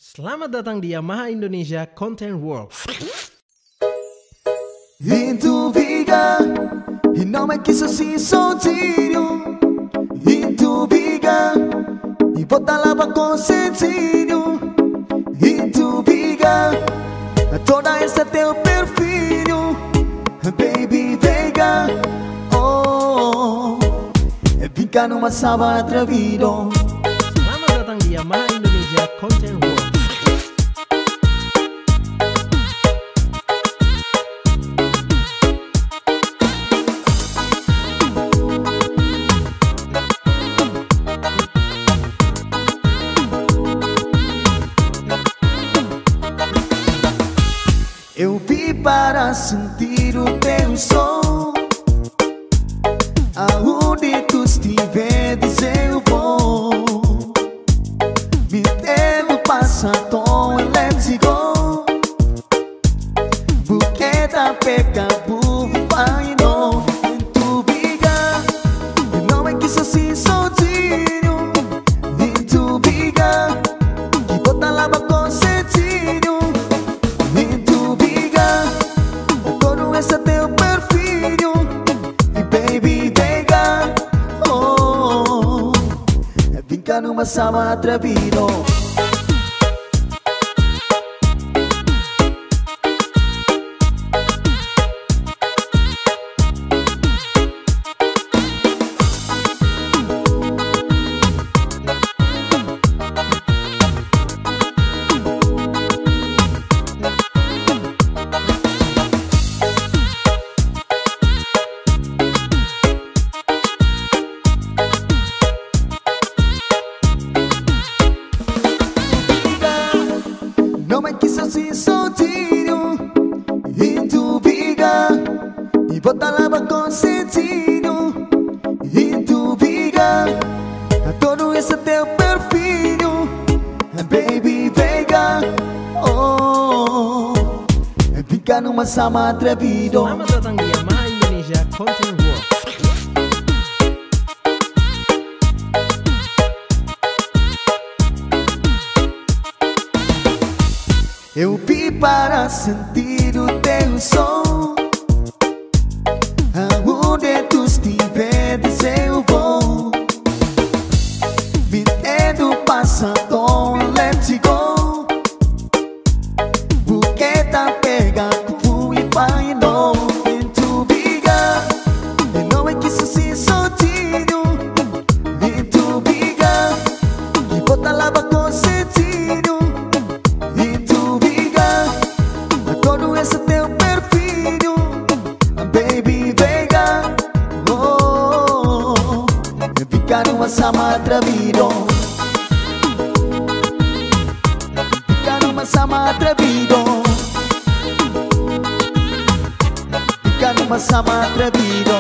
Selamat datang di Yamaha Indonesia Content World. Em tu vida, e não é que isso assim soltinho. Em tu vida, e bota lá pra consentinho. Em tu vida, toda essa teu perfil, baby, venga, oh, fica numa saba atrevido. Selamat datang di Yamaha Indonesia Content World. Eu vim para sentir o teu som. Aonde tu estiveres eu vou. Me devo passar tom e let's go. Buqueta pega buvo vai no. Em tu briga, não é que sou assim sozinho. Em tu briga, que bota lá pra consentinho. Em tu briga, todo esse teu perfil. E baby, venga, oh, fica numa sala atrevido. Não é que sou assim soltinho. Em tu briga, e bota lá pra consentinho. Em tu briga, todo esse teu perfil, baby, venga, oh, fica numa sala atrevido. Selamat datang di Yamaha Indonesia Content World. Eu vim para sentir o teu som. Aonde tu estiveres eu vou. Me dedo passa tom, let's go. Buqueta pega cu e vai no. Em tu briga, não é que isso assim soltinho. Em tu briga, e bota lá pra consentinho. Em tu briga, todo esse teu perfil, baby, venga, oh, fica numa sala atrevido. Fica numa sala atrevido. Fica numa sala atrevido.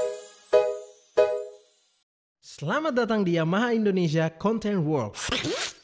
Selamat datang di Yamaha Indonesia Content World.